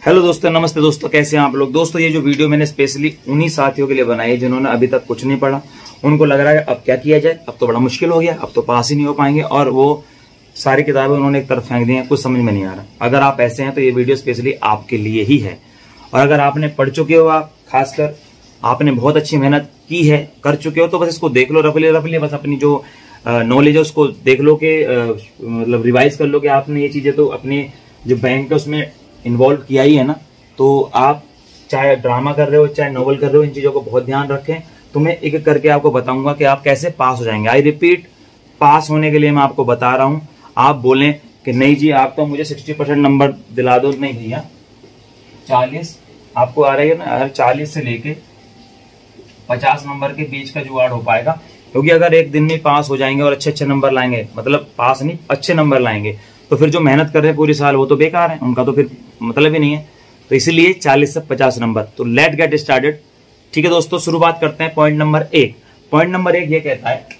Hello दोस्तों, नमस्ते दोस्तों, कैसे हैं आप लोग। दोस्तों, ये जो वीडियो मैंने स्पेशली उन्हीं साथियों के लिए बनाई है जिन्होंने अभी तक कुछ नहीं पढ़ा। उनको लग रहा है अब क्या किया जाए, अब तो बड़ा मुश्किल हो गया, अब तो पास ही नहीं हो पाएंगे, और वो सारी किताबें उन्होंने एक तरफ फेंक दी हैं, कुछ समझ में नहीं आ रहा। अगर आप ऐसे हैं तो ये वीडियो स्पेशली आपके लिए ही है। और अगर आपने पढ़ चुके हो, आप खासकर आपने बहुत अच्छी मेहनत की है, कर चुके हो, तो बस इसको देख लो रफली, बस अपनी जो नॉलेज है उसको देख लो कि मतलब रिवाइज कर लो कि आपने ये चीजें तो अपने जो बैंक है उसमें इन्वॉल्व किया ही है ना। तो आप चाहे ड्रामा कर रहे हो चाहे नॉवल कर रहे हो, इन चीजों को बहुत ध्यान रखें। तो मैं एक एक करके आपको बताऊंगा कि आप कैसे पास हो जाएंगे। आई रिपीट, पास होने के लिए मैं आपको बता रहा हूं। आप बोलें कि नहीं जी आप तो मुझे 60% नंबर दिला दो, नहीं भैया 40 आपको आ रही है ना, 40 से लेके 50 नंबर के बीच का जुगाड़ हो पाएगा। क्योंकि अगर एक दिन में पास हो जाएंगे और अच्छे नंबर लाएंगे, मतलब पास नहीं अच्छे नंबर लाएंगे, तो फिर जो मेहनत कर रहे हैं पूरी साल वो तो बेकार है, उनका तो फिर मतलब ही नहीं है। तो इसीलिए 40 से 50 नंबर। तो लेट गेट स्टार्टेड। ठीक है दोस्तों, शुरुआत करते हैं। पॉइंट नंबर 1 ये कहता है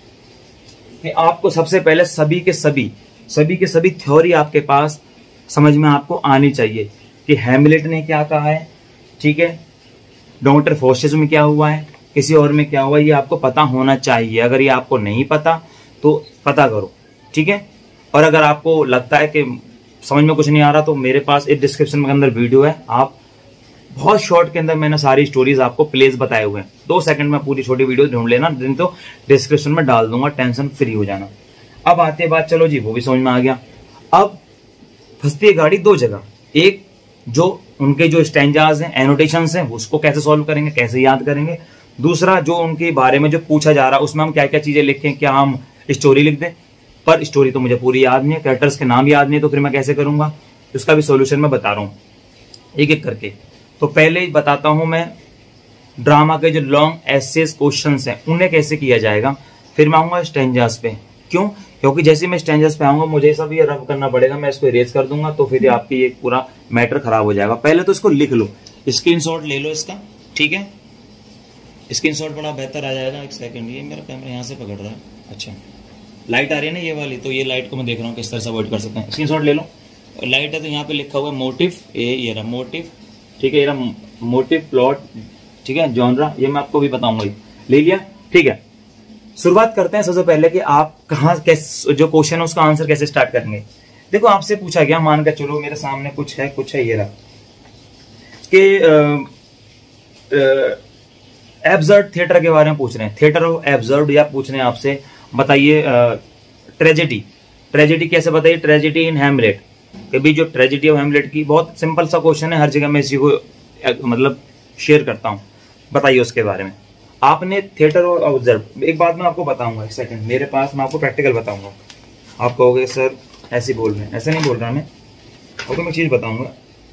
कि आपको सबसे पहले सभी के सभी थ्योरी आपके पास समझ में आपको आनी चाहिए कि हैमिलेट ने क्या कहा है, ठीक है, डॉक्टर फोर्सेस में क्या हुआ है, किसी और में क्या हुआ है, ये आपको पता होना चाहिए। अगर ये आपको नहीं पता तो पता करो, ठीक है। और अगर आपको लगता है कि समझ में कुछ नहीं आ रहा तो मेरे पास एक डिस्क्रिप्शन के अंदर वीडियो है, आप बहुत शॉर्ट के अंदर मैंने सारी स्टोरीज आपको प्लेस बताए हुए हैं। 2 सेकंड में पूरी छोटी वीडियो ढूंढ लेना, दिन तो डिस्क्रिप्शन में डाल दूंगा, टेंशन फ्री हो जाना। अब आते बात, चलो जी वो भी समझ में आ गया। अब फंसती है गाड़ी 2 जगह। एक जो उनके जो स्टैंजाज हैं, एनोटेशंस हैं, उसको कैसे सॉल्व करेंगे, कैसे याद करेंगे। दूसरा जो उनके बारे में जो पूछा जा रहा है उसमें हम क्या क्या चीजें लिखें, क्या हम स्टोरी लिख दें। पर स्टोरी तो मुझे पूरी याद नहीं है, कैरेक्टर्स के नाम याद नहीं है, तो फिर मैं कैसे करूंगा। उसका भी सॉल्यूशन मैं बता रहा हूं एक एक करके। तो पहले ही बताता हूं मैं ड्रामा के जो लॉन्ग एसेस क्वेश्चंस हैं उन्हें कैसे किया जाएगा। फिर मैं आऊंगा स्टैंजास पे। क्यों? क्योंकि जैसे मैं स्टैंजास पे आऊंगा मुझे सब ये रब करना पड़ेगा, मैं इसको इरेज कर दूंगा, तो फिर आपकी ये पूरा मैटर खराब हो जाएगा। पहले तो इसको लिख लो, स्क्रीनशॉट ले लो इसका, ठीक है। स्क्रीनशॉट बड़ा बेहतर आ जाएगा। एक सेकंड, ये मेरा कैमरा यहाँ से पकड़ रहा है। अच्छा, लाइट आ रही है ना ये वाली, तो ये लाइट को मैं देख रहा हूँ किस तरह से अवॉइड कर सकते हैं। स्क्रीनशॉट ले लो। लाइट है तो यहाँ पे लिखा हुआ है मोटिव, ये रहा मोटिव, ठीक है, ये रहा मोटिव, प्लॉट, ठीक है, जॉनरा, ये मैं आपको भी बताऊंगा। ले लिया, ठीक है। शुरुआत करते हैं सबसे पहले कि आप कहाँ कैसे जो क्वेश्चन है उसका आंसर कैसे स्टार्ट करेंगे। देखो आपसे पूछा गया, मान कर चलो मेरे सामने कुछ है, ये रहा कि एब्सर्ड थिएटर के बारे में पूछ रहे हैं, थिएटर ऑफ एब्सर्ड, या पूछ रहे हैं आपसे बताइए ट्रेजेडी कैसे बताइए, ट्रेजेडी इन हैमलेट। कभी जो ट्रेजेडी ऑफ हैमलेट की, बहुत सिंपल सा क्वेश्चन है, हर जगह मैं इसी को मतलब शेयर करता हूं, बताइए उसके बारे में। आपने थिएटर और ऑब्जर्व, एक बात मैं आपको बताऊंगा, एक सेकंड मेरे पास, मैं आपको प्रैक्टिकल बताऊंगा। आप कहोगे सर ऐसे बोल रहे हैं, ऐसे नहीं बोल रहा मैं, आपको मैं चीज बताऊंगा।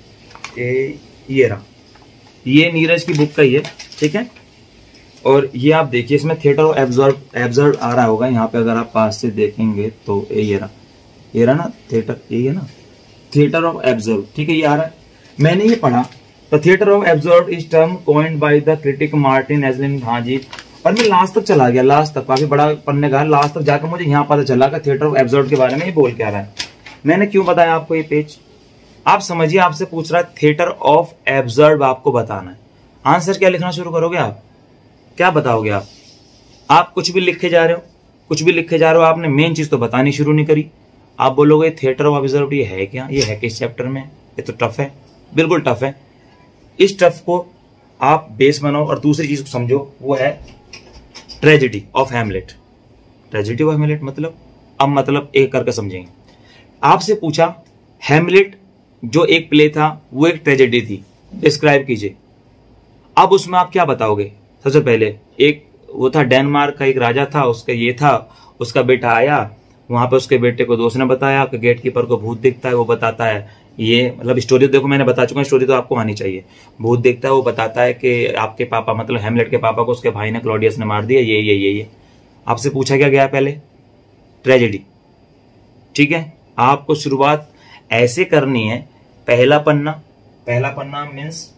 ये रहा, ये नीरज की बुक का ही है, ठीक है। और ये आप देखिए इसमें थिएटर और एब्जर्व आ रहा होगा यहाँ पे, अगर आप पास से देखेंगे तो ये रहा ना थिएटर, ये है ना थिएटर ऑफ एब्जर्व, ठीक है, ये आ रहा है। मैंने ये पढ़ा, तो theatre of absurd is term coined by the critic Martin Esslin. हाँ जी, और मैं लास्ट तक चला गया, लास्ट तक काफी बड़ा पढ़ने का, लास्ट तक जाकर मुझे यहाँ पता चला कि थिएटर ऑफ एब्जर्व के बारे में ये बोल क्या रहा है। मैंने क्यों बताया आपको ये पेज, आप समझिए। आपसे पूछ रहा है थिएटर ऑफ एब्जर्व, आपको बताना है। आंसर क्या लिखना शुरू करोगे आप, क्या बताओगे आप कुछ भी लिखे जा रहे हो, आपने मेन चीज तो बतानी शुरू नहीं करी। आप बोलोगे थिएटर ऑफ ऑब्जर्व ये है क्या, ये है किस चैप्टर में, ये तो टफ है, बिल्कुल टफ है। इस टफ को आप बेस बनाओ और दूसरी चीज को समझो, वो है tragedy of Hamlet. Tragedy of Hamlet मतलब, अब मतलब एक करके समझेंगे। आपसे पूछा हैमलेट जो एक प्ले था वो एक ट्रेजेडी थी, डिस्क्राइब कीजिए। अब उसमें आप क्या बताओगे। सबसे पहले एक वो था डेनमार्क का एक राजा था, उसका ये था, उसका बेटा आया, वहां पे उसके बेटे को दोस्त ने बताया कि गेट कीपर को भूत दिखता है, वो बताता है ये, मतलब स्टोरी देखो मैंने बता चुका हूं, स्टोरी तो आपको आनी चाहिए। भूत दिखता है, वो बताता है कि आपके पापा मतलब हैमलेट के पापा को उसके भाई ने क्लॉडियस ने मार दिया, ये। आपसे पूछा क्या गया पहले, ट्रेजेडी, ठीक है। आपको शुरुआत ऐसे करनी है, पहला पन्ना मीन्स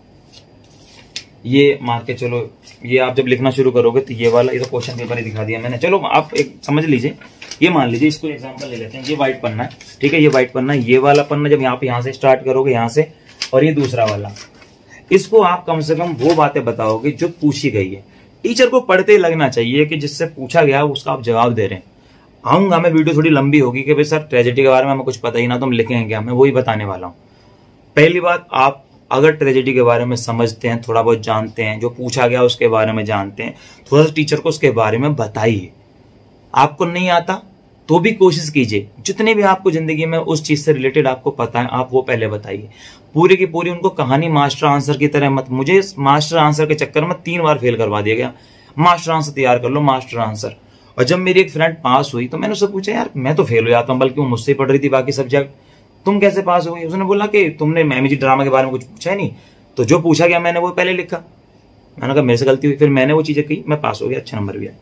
ये मान के चलो, ये आप जब लिखना शुरू करोगे तो ये वाला, ये तो क्वेश्चन पेपर ही दिखा दिया मैंने, चलो आप एक समझ लीजिए। ये मान लीजिए, इसको एग्जांपल ले लेते हैं, ये व्हाइट पन्ना है, ठीक है, ये व्हाइट पन्ना है। ये वाला पन्ना जब यहाँ से स्टार्ट करोगे, यहाँ से और ये दूसरा वाला। इसको आप कम से कम वो बातें बताओगे जो पूछी गई है। टीचर को पढ़ते ही लगना चाहिए कि जिससे पूछा गया उसका आप जवाब दे रहे हैं। आऊंगा मैं, वीडियो थोड़ी लंबी होगी कि भाई सर ट्रेजेडी के बारे में हमें कुछ पता ही ना, तो हम लिखेंगे क्या, मैं वही बताने वाला हूँ। पहली बात, आप अगर ट्रेजेडी के बारे में समझते हैं, थोड़ा बहुत जानते हैं, जो पूछा गया उसके बारे में जानते हैं, थोड़ा सा टीचर को उसके बारे में बताइए। आपको नहीं आता तो भी कोशिश कीजिए, जितने भी आपको जिंदगी में उस चीज से रिलेटेड आपको पता है आप वो पहले बताइए। पूरी की पूरी उनको कहानी मास्टर आंसर की तरह मत, मुझे मास्टर आंसर के चक्कर में 3 बार फेल करवा दिया गया। मास्टर आंसर तैयार कर लो, मास्टर आंसर। और जब मेरी एक फ्रेंड पास हुई तो मैंने उससे पूछा, यार मैं तो फेल हो जाता हूँ, बल्कि वो मुझसे पढ़ रही थी बाकी सब्जेक्ट, तुम कैसे पास हो गई? उसने बोला कि तुमने मैमी जी ड्रामा के बारे में कुछ पूछा है नहीं, तो जो पूछा गया मैंने वो पहले लिखा। मैंने कहा मेरे से गलती हुई, फिर मैंने वो चीजें की, मैं पास हो गया, अच्छा नंबर भी आया।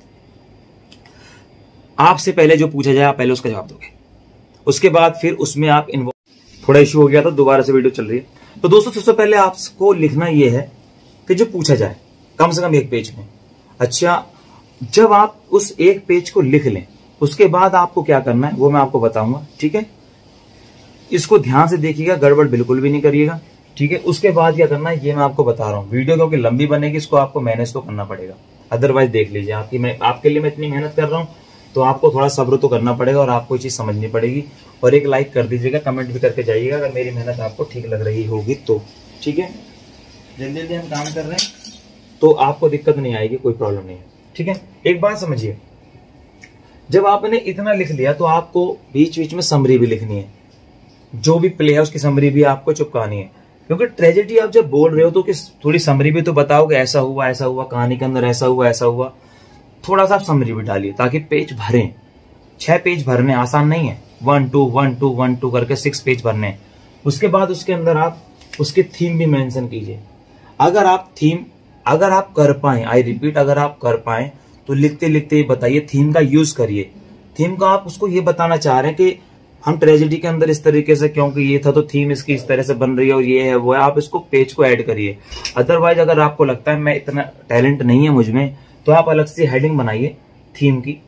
आपसे पहले जो पूछा जाए आप पहले उसका जवाब दोगे, उसके बाद फिर उसमें आप इन्वॉल्व। थोड़ा इश्यू हो गया था, दोबारा से वीडियो चल रही है। तो दोस्तों सबसे पहले आपको लिखना यह है कि जो पूछा जाए कम से कम 1 पेज में। अच्छा, जब आप उस 1 पेज को लिख लें उसके बाद आपको क्या करना है वो मैं आपको बताऊंगा, ठीक है। इसको ध्यान से देखिएगा, गड़बड़ बिल्कुल भी नहीं करिएगा, ठीक है। उसके बाद क्या करना है ये मैं आपको बता रहा हूँ। वीडियो क्योंकि लंबी बनेगी, इसको आपको मैनेज तो करना पड़ेगा, अदरवाइज देख लीजिए आपके लिए मैं इतनी मेहनत कर रहा हूँ तो आपको थोड़ा सब्र तो करना पड़ेगा और आपको ये चीज समझनी पड़ेगी। और एक लाइक कर दीजिएगा, कमेंट भी करके जाइएगा अगर मेरी मेहनत आपको ठीक लग रही होगी तो, ठीक है। जल्दी जल्दी हम काम कर रहे हैं तो आपको दिक्कत नहीं आएगी, कोई प्रॉब्लम नहीं है, ठीक है। एक बात समझिए, जब आपने इतना लिख लिया तो आपको बीच बीच में समरी भी लिखनी है, जो भी प्ले है उसकी समरी भी आपको चिपकानी है। क्योंकि ट्रेजेडी आप जब बोल रहे हो तो थोड़ी समरी भी तो बताओगे, ऐसा हुआ, कहानी के अंदर ऐसा हुआ, थोड़ा सा समरी भी डालिए ताकि पेज भरें। 6 पेज भरने आसान नहीं है, 1 2 1 2 1 2 करके 6 पेज भरने। उसके बाद उसके अंदर आप उसके थीम भी मेंशन कीजिए। अगर आप कर पाए, आई रिपीट, अगर आप कर पाए तो लिखते लिखते बताइए, थीम का यूज करिए। थीम का आप उसको ये बताना चाह रहे हैं कि हम ट्रेजेडी के अंदर इस तरीके से, क्योंकि ये था तो थीम इसकी इस तरह से बन रही है और ये है वो है, आप इसको पेज को ऐड करिए। अदरवाइज अगर आपको लगता है मैं इतना टैलेंट नहीं है मुझ में, तो आप अलग से हेडिंग बनाइए थीम की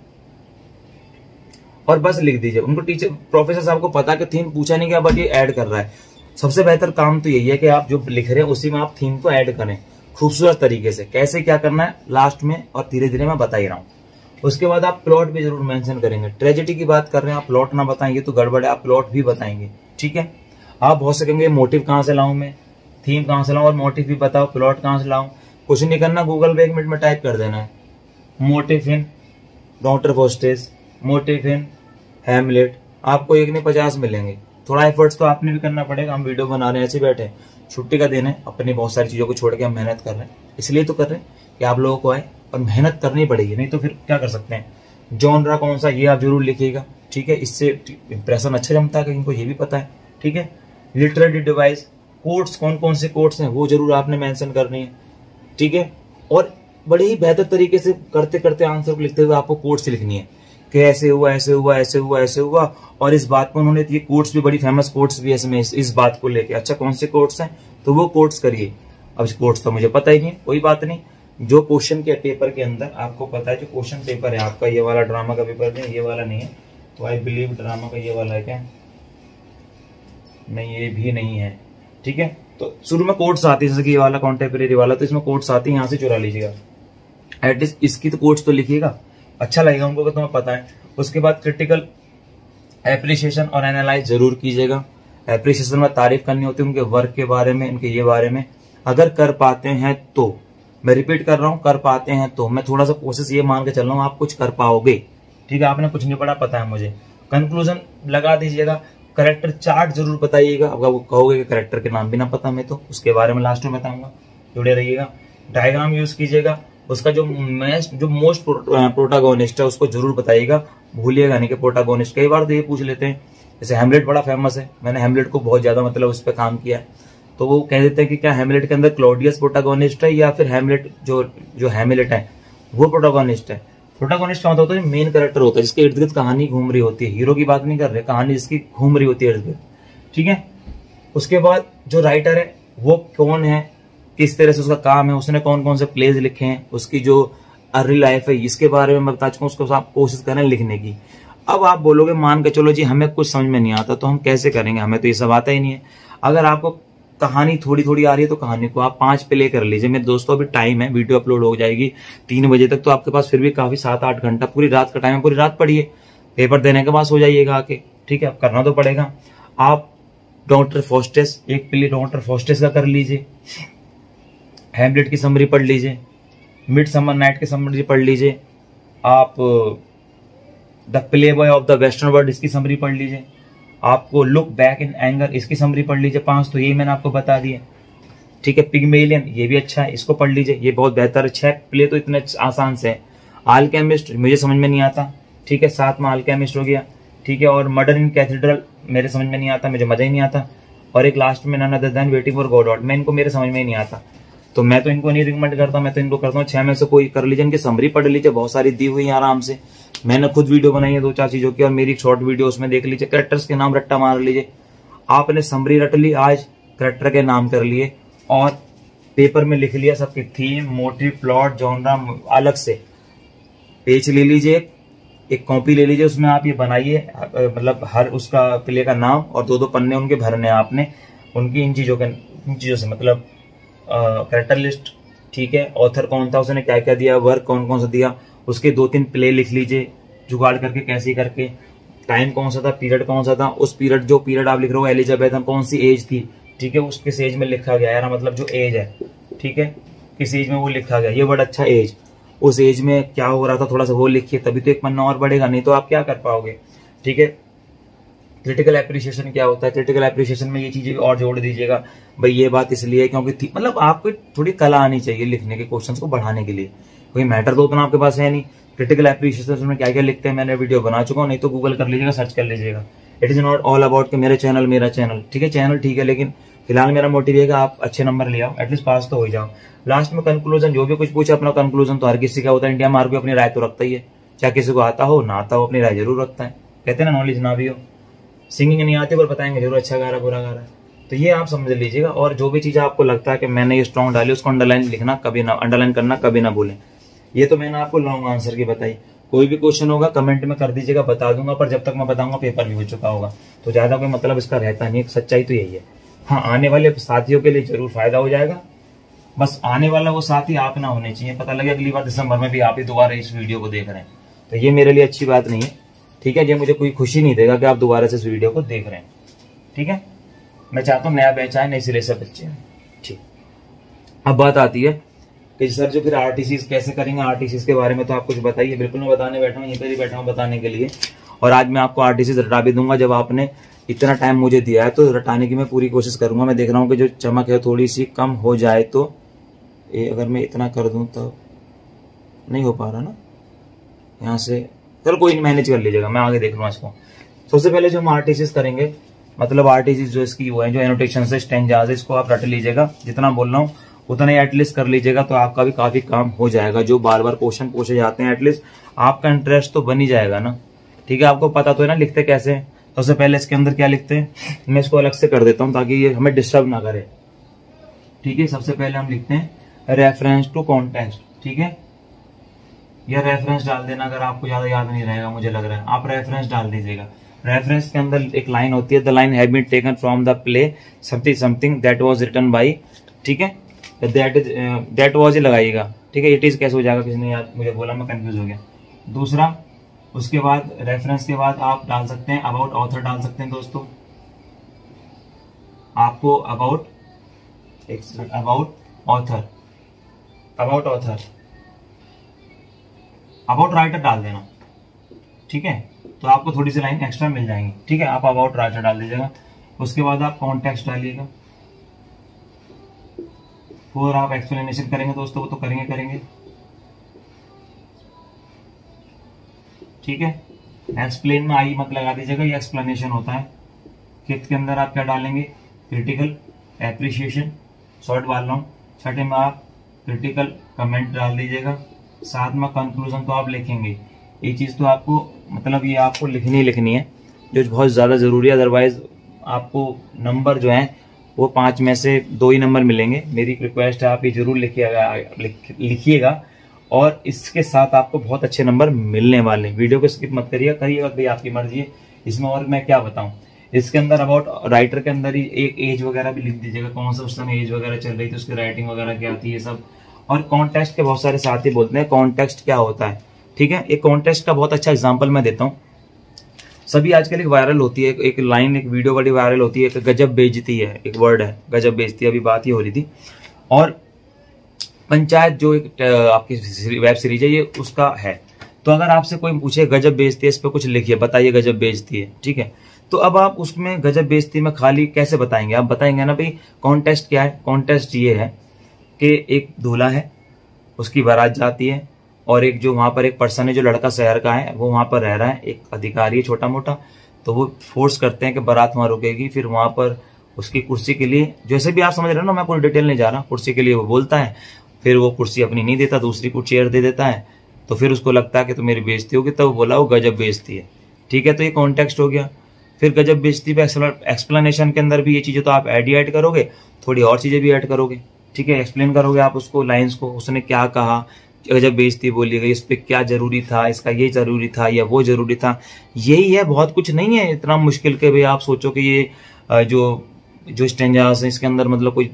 और बस लिख दीजिए। उनको टीचर प्रोफेसर साहब को पता कि थीम पूछा नहीं गया बट ये ऐड कर रहा है। सबसे बेहतर काम तो यही है कि आप जो लिख रहे हैं उसी में आप थीम को ऐड करें खूबसूरत तरीके से। कैसे क्या करना है लास्ट में और धीरे धीरे मैं बता ही रहा हूँ। उसके बाद आप प्लॉट भी जरूर मेंशन करेंगे। ट्रेजेडी की बात कर रहे हैं, आप प्लॉट ना बताएंगे तो गड़बड़ है, आप प्लॉट भी बताएंगे, ठीक है। आप बहुत सकेंगे मोटिव कहां से लाऊं मैं, थीम कहां से लाऊं और मोटिव भी बताओ, प्लॉट कहां से लाऊं। कुछ नहीं करना, गूगल पे 1 मिनट में टाइप कर देना है motive in Doctor Faustus, motive in Hamlet, आपको 1 नहीं 50 मिलेंगे। थोड़ा एफर्ट्स तो आपने भी करना पड़ेगा, हम वीडियो बना रहे हैं ऐसे बैठे, छुट्टी का दिन है, अपनी बहुत सारी चीजों को छोड़ के हम मेहनत कर रहे हैं, इसलिए तो कर रहे हैं कि आप लोगों को आए, और मेहनत करनी पड़ेगी, नहीं तो फिर क्या कर सकते हैं। जॉनरा कौन सा ये आप जरूर लिखिएगा, ठीक है, इससे इंप्रेशन अच्छा जमता है, इनको ये भी पता है, ठीक है। लिटरेरी डिवाइस, कोट्स कौन कौन से कोट्स हैं वो जरूर आपने मेंशन करनी है, ठीक है। और बड़े ही बेहतर तरीके से करते करते आंसर को लिखते हुए आपको कोट्स लिखनी है कि ऐसे हुआ ऐसे हुआ ऐसे हुआ ऐसे हुआ, और इस बात पर उन्होंने ये कोट्स भी बड़ी फेमस कोट्स भी इसमें इस बात को लेके। अच्छा कौन से कोट्स हैं तो वो कोट्स करिए। अब इस कोट्स तो मुझे पता ही नहीं, कोई बात नहीं। जो क्वेश्चन के पेपर के अंदर आपको पता है, जो क्वेश्चन पेपर है आपका, ये वाला ड्रामा का पेपर नहीं, ये वाला नहीं है, तो आई बिलीव ड्रामा का ये वाला है क्या, नहीं ये भी नहीं है, ठीक है। तो शुरू में कोट्स आती है, जैसे कि ये वाला कॉन्टेम्परेरी वाला, तो इसमें कोट्स आती है, यहाँ से चुरा लीजिएगा। एटलीस्ट इसकी तो कोट्स तो लिखिएगा, अच्छा लगेगा उनको कि तुम्हें पता है। उसके बाद क्रिटिकल एप्रिसिएशन और एनालाइज जरूर कीजिएगा। एप्रिसिएशन में तारीफ करनी होती है उनके वर्क के बारे में, इनके ये बारे में, अगर कर पाते हैं तो, मैं रिपीट कर रहा हूं, कर पाते हैं तो, मैं थोड़ा सा कोशिश ये मान के चल रहा हूं आप कुछ कर पाओगे, ठीक है। आपने कुछ नहीं पढ़ा, पता है मुझे। कंक्लूजन लगा दीजिएगा। करेक्टर चार्ट जरूर बताइएगा, अब वो कहोगे कि करेक्टर के नाम भी ना पता मैं तो उसके बारे में लास्ट में बताऊंगा, जुड़े रहिएगा। डायग्राम यूज कीजिएगा, उसका जो मोस्ट प्रोटागोनिस्ट है उसको जरूर बताइएगा, भूलिएगा नहीं कि प्रोटागोनिस्ट। कई बार तो ये पूछ लेते हैं, जैसे हैमलेट बड़ा फेमस है, मैंने हैमलेट को बहुत ज्यादा मतलब उस पर काम किया है, तो वो कह देते हैं कि क्या हैमलेट के अंदर क्लॉडियस प्रोटागोनिस्ट है या फिर हैमलेट जो हैमलेट है वो प्रोटागोनिस्ट है। प्रोटागोनिस्ट क्या होता है, मेन कैरेक्टर होता है जिसके इर्द गिर्द कहानी घूम रही होती है, हीरो की बात नहीं कर रहे, कहानी जिसकी घूम रही होती है इर्द गिर्द, ठीक है। उसके बाद जो राइटर है वो कौन है, किस तरह से उसका काम है, उसने कौन कौन से प्लेज लिखे हैं, उसकी जो अर्ली लाइफ है इसके बारे में मैं बता चुका हूँ, उसको आप कोशिश करें लिखने की। अब आप बोलोगे मान के चलो जी हमें कुछ समझ में नहीं आता तो हम कैसे करेंगे, हमें तो ये सब आता ही नहीं है। अगर आपको कहानी थोड़ी थोड़ी आ रही है तो कहानी को आप 5 प्ले कर लीजिए। मेरे दोस्तों अभी टाइम है, वीडियो अपलोड हो जाएगी 3 बजे तक, तो आपके पास फिर भी काफी 7-8 घंटा, पूरी रात का टाइम है, पूरी रात पढ़िए, पेपर देने के बाद हो जाइएगा आके, ठीक है। अब करना तो पड़ेगा। आप डॉक्टर फॉस्टेस, एक प्ले डॉक्टर फॉस्टेस का कर लीजिए, हैमलेट की समरी पढ़ लीजिए, मिड समर नाइट की समरी पढ़ लीजिए, आप the playboy of the western world इसकी समरी पढ़ लीजिए, आपको लुक बैक इन एंगर इसकी समरी पढ़ लीजिए। 5 तो यही मैंने आपको बता दिए, ठीक है। पिग्मेलियन ये भी अच्छा है, इसको पढ़ लीजिए, ये बहुत बेहतर 6 प्ले तो इतने आसान से है। अल्केमिस्ट मुझे समझ में नहीं आता, ठीक है, 7 में अल्केमिस्ट हो गया, ठीक है। और मर्डर इन कैथेड्रल मेरे समझ में नहीं आता, मुझे मजा ही नहीं आता। और एक लास्ट में none other than waiting for Godot, मैं इनको मेरे समझ में ही नहीं आता, तो मैं तो इनको नहीं रिकमेंड करता, मैं तो इनको करता हूँ 6 में से कोई कर लीजिए, इनकी समरी पढ़ लीजिए, बहुत सारी दी हुई है आराम से। मैंने खुद वीडियो बनाई है 2-4 चीजों की, और मेरी शॉर्ट वीडियो उसमें देख लीजिए। कैरेक्टर्स के नाम रट्टा मार लीजिए, आपने समरी रट ली, आज कैरेक्टर के नाम कर लिए और पेपर में लिख लिया सबकी थीम, मोटिव, प्लॉट, जॉनरा, अलग से पेज ले लीजिए, एक कॉपी ले लीजिए, उसमें आप ये बनाइए, मतलब हर उसका प्ले का नाम और 2-2 पन्ने उनके भरने आपने, उनकी इन चीजों से मतलब कैरेक्टर लिस्ट, ठीक है, ऑथर कौन था, उसने क्या क्या दिया, वर्क कौन कौन सा दिया, उसके 2-3 प्ले लिख लीजिए जुगाड़ करके, कैसे करके, टाइम कौन सा था, पीरियड कौन सा था, उस पीरियड जो पीरियड आप लिख रहे हो एलिजाबेथ कौन सी एज थी, ठीक है, उस किस एज में लिखा गया यार, मतलब जो एज है, ठीक है, किस एज में वो लिखा गया, ये वर्ड अच्छा एज, उस एज में क्या हो रहा था थोड़ा सा वो लिखिए, तभी तो एक पन्ना और बढ़ेगा, नहीं तो आप क्या कर पाओगे, ठीक है। क्रिटिकल एप्रिसिएशन क्या होता है, क्रिटिकल एप्रिसिएशन में ये चीजें और जोड़ दीजिएगा, भाई ये बात इसलिए क्योंकि मतलब आपको थोड़ी कला आनी चाहिए लिखने के क्वेश्चंस को बढ़ाने के लिए, कोई मैटर तो उतना आपके पास है नहीं। क्रिटिकल एप्रिसिएशन में क्या क्या लिखते हैं मैंने वीडियो बना चुका हूँ, नहीं तो गूगल कर लीजिएगा, सर्च कर लीजिएगा। It is not all about कि मेरा चैनल, ठीक है, चैनल ठीक है, लेकिन फिलहाल मेरा मोटिव है कि आप अच्छे नंबर ले आओ, एटलीस्ट पास तो हो जाओ। लास्ट में कंक्लूजन, जो भी कुछ पूछे अपना कंक्लूजन तो हर किसी का होता है, इंडिया मार्क भी अपनी राय तो रखता ही है, चाहे किसी को आता हो ना आता हो, अपनी राय जरूर रखता है, कहते हैं ना नॉलेज ना भी हो। सिंगिंग नहीं आती पर बताएंगे जरूर अच्छा गा रहा बुरा गा रहा है, तो ये आप समझ लीजिएगा। और जो भी चीज आपको लगता है कि मैंने ये स्ट्रॉन्ग डाली उसको अंडरलाइन लिखना कभी ना, अंडरलाइन करना कभी ना भूलें। ये तो मैंने आपको लॉन्ग आंसर की बताई, कोई भी क्वेश्चन होगा कमेंट में कर दीजिएगा, बता दूंगा, पर जब तक मैं बताऊंगा पेपर भी हो चुका होगा, तो ज्यादा कोई मतलब इसका रहता नहीं, सच्चाई तो यही है। हाँ, आने वाले साथियों के लिए जरूर फायदा हो जाएगा, बस आने वाला वो साथी आप ना होने चाहिए, पता लगे अगली बार दिसंबर में भी आप ही दोबारा इस वीडियो को देख रहे हैं, तो ये मेरे लिए अच्छी बात नहीं है, ठीक है। ये मुझे कोई खुशी नहीं देगा कि आप दोबारा से इस वीडियो को देख रहे हैं, ठीक है। मैं चाहता हूँ नया बैच आए, नए सिरे से बच्चे हैं, ठीक। अब बात आती है कि सर जो फिर आरटीसी कैसे करेंगे, आरटीसी के बारे में तो आप कुछ बताइए। बिल्कुल मैं बताने बैठा हूँ, यहीं पर ही बैठा हूँ बताने के लिए, और आज मैं आपको आरटीसी रटा भी दूंगा। जब आपने इतना टाइम मुझे दिया है तो रटाने की मैं पूरी कोशिश करूंगा। मैं देख रहा हूँ कि जो चमक है थोड़ी सी कम हो जाए, तो ये अगर मैं इतना कर दूं तो नहीं हो पा रहा ना यहाँ से, चलो कोई नहीं, मैनेज कर लीजिएगा, मैं आगे देख लूंगा इसको। सबसे पहले जो हम आरटीसी करेंगे, मतलब आरटीसी जो इसकी वो है जो एनोटेशन से स्टेंजाज, इसको आप रट लीजिएगा, जितना बोल रहा हूँ उतना ही एटलीस्ट कर लीजिएगा, तो आपका भी काफी काम हो जाएगा। जो बार बार क्वेश्चन पूछे जाते हैं एटलीस्ट आपका इंटरेस्ट तो बन ही जाएगा ना, ठीक है। आपको पता तो है ना लिखते कैसे हैं। सबसे पहले इसके अंदर क्या लिखते हैं, मैं इसको अलग से कर देता हूँ ताकि ये हमें डिस्टर्ब ना करे, ठीक है। सबसे पहले हम लिखते हैं रेफरेंस टू कॉन्टेक्स्ट, ठीक है। यह रेफरेंस डाल देना, अगर आपको ज्यादा याद नहीं रहेगा मुझे लग रहा है, आप रेफरेंस डाल दीजिएगा। रेफरेंस के अंदर एक लाइन होती है, the line have been taken from the play something that was written by, ठीक है, दैट वाज ही लगाइएगा, ठीक है। इट इज कैसे हो जाएगा, किसी ने याद मुझे बोला, मैं कंफ्यूज हो गया। दूसरा, उसके बाद रेफरेंस के बाद आप डाल सकते हैं अबाउट ऑथर डाल सकते हैं दोस्तों, आपको अबाउट ऑथर, अबाउट राइटर डाल देना, ठीक है, तो आपको थोड़ी सी लाइन एक्स्ट्रा मिल जाएंगी, ठीक है। आप अबाउट राइटर डाल दीजिएगा। उसके बाद आप कॉन्टेक्स्ट डालिएगा, फिर आप एक्सप्लेनेशन करेंगे दोस्तों, वो तो करेंगे, ठीक है। एक्सप्लेन में आई मत लगा दीजिएगा, ये एक्सप्लेनेशन होता है। फिफ्थ के अंदर आप क्या डालेंगे, क्रिटिकल एप्रिसिएशन, शॉर्ट डाल रहा हूँ। छठे में आप क्रिटिकल कमेंट डाल दीजिएगा। साथ में कंक्लूजन तो आप लिखेंगे, ये चीज तो आपको मतलब ये आपको लिखनी है, जो बहुत ज्यादा जरूरी है, अदरवाइज आपको नंबर जो है वो 5 में से 2 ही नंबर मिलेंगे। मेरी रिक्वेस्ट है आप ये जरूर लिखिएगा, और इसके साथ आपको बहुत अच्छे नंबर मिलने वाले हैं। वीडियो को स्किप मत करिएगा, भाई आपकी मर्जी है इसमें। और मैं क्या बताऊं, इसके अंदर अबाउट राइटर के अंदर ही एक एज वगैरह भी लिख दीजिएगा, कौन सा उस समय एज वगैरह चल रही थी, उसकी राइटिंग वगैरह क्या थी, ये सब। और कॉन्टेक्स्ट के बहुत सारे साथी बोलते हैं कॉन्टेक्स्ट क्या होता है, ठीक है। एक कॉन्टेक्स्ट का बहुत अच्छा एग्जाम्पल मैं देता हूँ। सभी आजकल एक वायरल होती है, एक लाइन, एक वीडियो बड़ी वायरल होती है, एक गजब बेइज्जती है, एक वर्ड है गजब बेइज्जती, अभी बात ही हो रही थी। और पंचायत जो एक आपकी वेब सीरीज है ये उसका है। तो अगर आपसे कोई पूछे गजब बेइज्जती है, इस पर कुछ लिखिए, बताइए गजब बेइज्जती है, ठीक है। तो अब आप उसमें गजब बेइज्जती में खाली कैसे बताएंगे, आप बताएंगे ना भाई कॉन्टेक्स्ट क्या है। कॉन्टेक्स्ट ये है कि एक दूल्हा है, उसकी बारात जाती है, और एक जो वहां पर एक पर्सन है जो लड़का शहर का है, वो वहां पर रह रहा है, एक अधिकारी है छोटा मोटा, तो वो फोर्स करते हैं कि बारात वहां रुकेगी। फिर वहां पर उसकी कुर्सी के लिए, जैसे भी आप समझ रहे हो ना, मैं पूरी डिटेल नहीं जा रहा, कुर्सी के लिए वो बोलता है, फिर वो कुर्सी अपनी नहीं देता, दूसरी को चेयर दे देता है। तो फिर उसको लगता है कि तो मेरी बेइज्जती होगी, तब वो बोला वो गजब बेइज्जती है, ठीक है। तो ये कॉन्टेक्स्ट हो गया। फिर गजब बेइज्जती पे एक्सप्लेनेशन के अंदर भी ये चीजें तो आप ऐड करोगे, थोड़ी और चीजें भी ऐड करोगे, ठीक है। एक्सप्लेन करोगे आप उसको, लाइंस को, उसने क्या कहा, गजब बेइज्जती बोली गई, इस पे क्या जरूरी था, इसका ये जरूरी था या वो जरूरी था, यही है, बहुत कुछ नहीं है इतना मुश्किल के भाई आप सोचो कि ये जो स्टेंजास है इसके अंदर मतलब कोई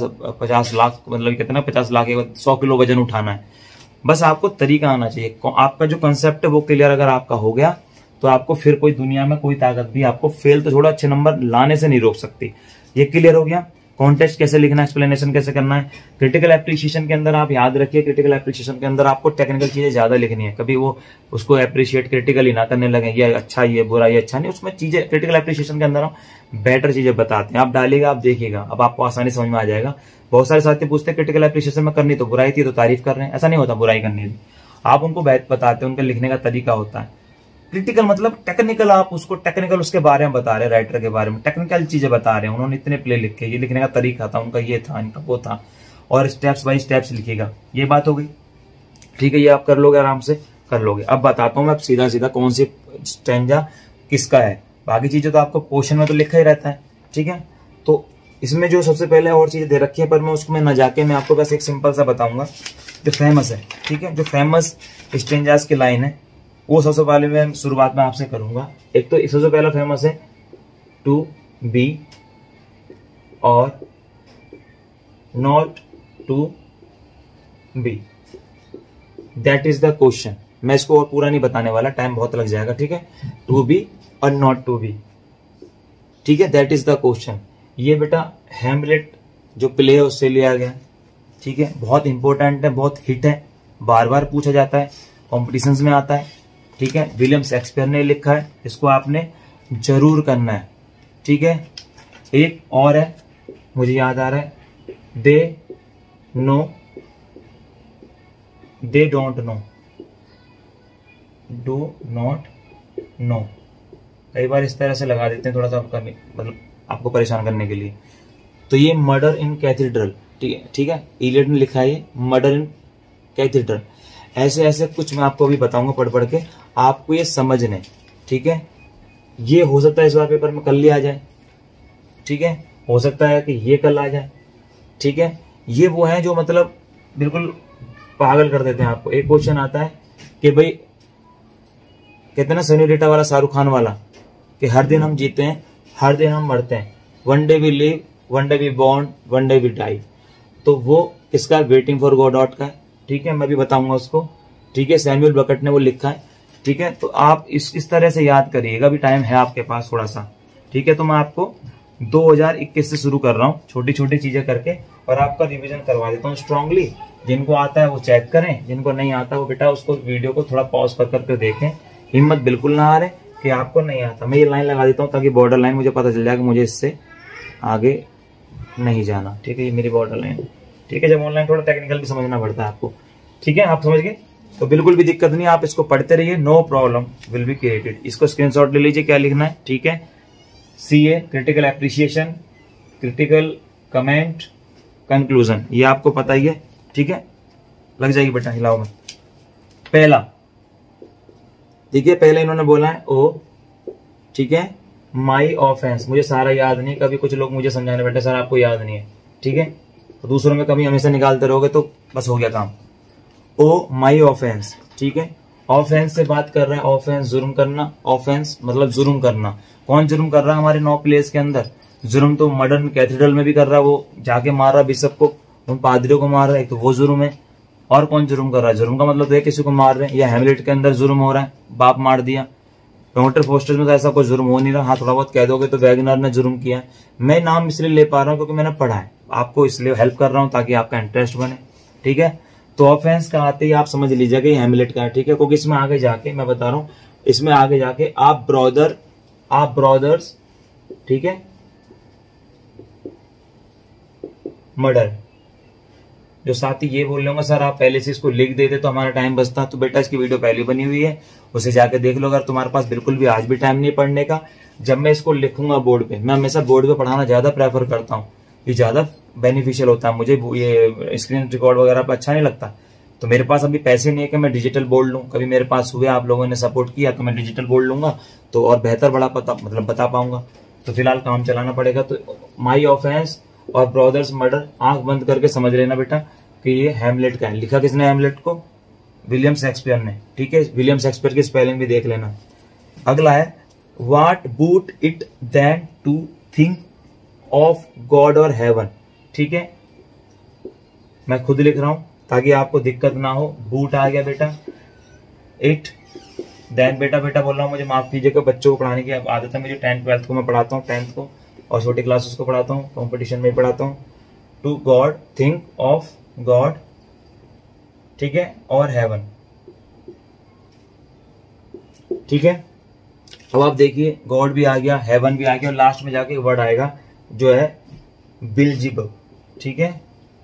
50 लाख, मतलब कितना 50 लाख 100 किलो वजन उठाना है। बस आपको तरीका आना चाहिए, आपका जो कंसेप्ट है वो क्लियर अगर आपका हो गया तो आपको फिर कोई दुनिया में कोई ताकत भी आपको फेल तो थोड़ा अच्छे नंबर लाने से नहीं रोक सकती। ये क्लियर हो गया। कॉन्टेक्स्ट कैसे लिखना है, एक्सप्लेनेशन कैसे करना है। क्रिटिकल एप्रिसिएशन के अंदर आप याद रखिए, क्रिटिकल एप्रिसिएशन के अंदर आपको टेक्निकल चीजें ज्यादा लिखनी है, कभी वो उसको एप्रिशिएट क्रिटिकली ना करने लगे, ये अच्छा ये बुरा ये अच्छा नहीं, उसमें चीजें क्रिटिकल एप्रिसिएशन के अंदर हम बेटर चीजें बताते हैं। आप डालिएगा, आप देखिएगा, अब आपको आसानी समझ में आ जाएगा। बहुत सारे साथी पूछते हैं क्रिटिकल एप्रिसिएशन में करनी तो बुराई थी तो तारीफ कर रहे हैं, ऐसा नहीं होता, बुराई करनी थी। आप उनको बताते हैं, उनके लिखने का तरीका होता है। क्रिटिकल मतलब टेक्निकल, आप उसको टेक्निकल उसके बारे में बता रहे हैं, राइटर के बारे में टेक्निकल चीजें बता रहे हैं, उन्होंने इतने प्ले लिखे, ये लिखने का तरीका था उनका, ये था, इनका वो था, और स्टेप्स बाय स्टेप्स लिखिएगा। ये बात हो गई, ठीक है। ये आप कर लोगे, आराम से कर लोगे। अब बताता हूं मैं सीधा सीधा कौन सी स्टैंजा किसका है। बाकी चीजें तो आपको क्वेश्चन में तो लिखा ही रहता है, ठीक है। तो इसमें जो सबसे पहले और चीजें दे रखी है, पर मैं उसमें न जाके मैं आपको बस एक सिंपल सा बताऊंगा जो फेमस है, ठीक है। जो फेमस स्टैंजास की लाइन है वो सबसे पहले मैं शुरुआत में आपसे करूंगा। एक तो सबसे पहला फेमस है टू बी और not to be, that is the question. मैं इसको और पूरा नहीं बताने वाला, टाइम बहुत लग जाएगा, ठीक है। टू बी और नॉट टू बी, ठीक है, दैट इज द क्वेश्चन। ये बेटा हैमलेट जो प्ले है उससे लिया गया, ठीक है। बहुत इंपॉर्टेंट है, बहुत हिट है, बार बार पूछा जाता है, कॉम्पिटिशन्स में आता है, ठीक है। विलियम शेक्सपियर ने लिखा है, इसको आपने जरूर करना है, ठीक है। एक और है, मुझे याद आ रहा है, they don't know, do not know. कई बार इस तरह से लगा देते हैं, थोड़ा सा आपका मतलब आपको परेशान करने के लिए। तो ये मर्डर इन कैथीड्रल, ठीक है, इलियट ने लिखा है ये मर्डर इन कैथीड्रल। ऐसे ऐसे कुछ मैं आपको अभी बताऊंगा पढ़ पढ़ के, आपको ये समझने, ठीक है। ये हो सकता है इस बार पेपर में कल ही आ जाए, ठीक है, हो सकता है कि ये कल आ जाए, ठीक है। ये वो है जो मतलब बिल्कुल पागल कर देते हैं आपको। एक क्वेश्चन आता है कि भाई कहते हैं ना सेन्योरिटा वाला, शाहरुख खान वाला, कि हर दिन हम जीते हैं, हर दिन हम मरते हैं, one day we live, one day we born, one day we die. तो वो किसका, वेटिंग फॉर गॉडॉट का है, ठीक है। मैं भी बताऊंगा उसको, ठीक है, सैमुअल बेकट ने वो लिखा है, ठीक है। तो आप इस तरह से याद करिएगा, भी टाइम है आपके पास थोड़ा सा, ठीक है। तो मैं आपको 2021 से शुरू कर रहा हूँ, छोटी छोटी चीजें करके, और आपका रिवीजन करवा देता हूँ स्ट्रांगली। जिनको आता है वो चेक करें, जिनको नहीं आता वो बेटा उसको वीडियो को थोड़ा पॉज कर करके देखें। हिम्मत बिल्कुल ना हारे कि आपको नहीं आता। मैं ये लाइन लगा देता हूँ ताकि बॉर्डर लाइन मुझे पता चल जाए कि मुझे इससे आगे नहीं जाना, ठीक है। ये मेरी बॉर्डर लाइन है, ठीक है। जब ऑनलाइन थोड़ा टेक्निकल भी समझना पड़ता है आपको, ठीक है। आप समझ गए, तो बिल्कुल भी दिक्कत नहीं, आप इसको पढ़ते रहिए, no problem will be created. इसको स्क्रीनशॉट ले लीजिए, क्या लिखना है, ठीक है। CA critical appreciation, critical comment, conclusion, ये आपको पता ही है, ठीक है। लग जाएगी बेटा, हिलाओ मत। पहला, ठीक है, पहले इन्होंने बोला है ओ, ठीक है, माई ऑफेंस, मुझे सारा याद नहीं, कभी कुछ लोग मुझे समझाने बैठे सर आपको याद नहीं है, ठीक है। तो दूसरों में कभी हमेशा निकालते रहोगे तो बस हो गया काम। ओ माई ऑफेंस, ठीक है। ऑफेंस से बात कर रहे हैं, ऑफेंस जुर्म करना, ऑफेंस मतलब जुर्म करना। कौन जुर्म कर रहा है हमारे 9 प्लेस के अंदर? जुर्म तो मॉडर्न कैथेड्रल में भी कर रहा है, वो जाके मार रहा बिशप को, उन पादरियों को मार रहा है, तो वो जुर्म है। और कौन जुर्म कर रहा है? जुर्म का मतलब तो है किसी को मार रहे हैं, या हैमलेट के अंदर जुर्म हो रहा है, बाप मार दिया। डॉक्टर फोस्टर्स में तो ऐसा कोई जुर्म हो नहीं रहा। हाँ, थोड़ा बहुत कह दोगे तो वैगनर ने जुर्म किया है। मैं नाम इसलिए ले पा रहा हूँ क्योंकि मैंने पढ़ा है, आपको इसलिए हेल्प कर रहा हूँ ताकि आपका इंटरेस्ट बने। ठीक है, तो ऑफेंस का आते ही आप समझ लीजिएगा ये हैमलेट का है। ठीक है, क्योंकि इसमें आगे जाके मैं बता रहा हूँ, इसमें आगे जाके आप ब्रदर्स, ठीक है, मर्डर, जो साथी ये बोल रहे सर आप पहले से इसको लिख देते तो हमारा टाइम बचता। तो बेटा इसकी वीडियो पहले बनी हुई है, उसे जाके देख लो। अगर तुम्हारे पास बिल्कुल भी आज भी टाइम नहीं पढ़ने का, जब मैं इसको लिखूंगा बोर्ड पे, मैं हमेशा बोर्ड पे पढ़ाना ज्यादा प्रेफर करता हूँ, ये ज्यादा बेनिफिशियल होता है मुझे। ये स्क्रीन रिकॉर्ड वगैरह पे अच्छा नहीं लगता। तो मेरे पास अभी पैसे नहीं है कि मैं डिजिटल बोर्ड लूँ। कभी मेरे पास हुए, आप लोगों ने सपोर्ट किया तो मैं डिजिटल बोर्ड लूंगा, तो और बेहतर बड़ा बता पाऊंगा। तो फिलहाल काम चलाना पड़ेगा। तो माई ऑफेंस और ब्रदर्स मर्डर, आंख बंद करके समझ लेना बेटा कि ये हैमलेट का है। लिखा किसने हैमलेट को? विलियम शेक्सपियर ने। ठीक है, विलियम शेक्सपियर की स्पेलिंग भी देख लेना। अगला है what boot it then to think of God और हेवन। ठीक है, मैं खुद लिख रहा हूं ताकि आपको दिक्कत ना हो। बूट आ गया बेटा, इट, देन बेटा बोल रहा हूं, मुझे माफ कीजिएगा, बच्चों को पढ़ाने की आदत है मेरी। 10th 12th को मैं पढ़ाता हूँ, 10th को, और छोटी क्लासेस को पढ़ाता हूँ, कॉम्पिटिशन में पढ़ाता हूँ। To God, think of God, ठीक है, और हेवन। ठीक है, अब आप देखिए गॉड भी आ गया, हेवन भी आ गया, और लास्ट में जाके वर्ड आएगा जो है बिलजीबब। ठीक है,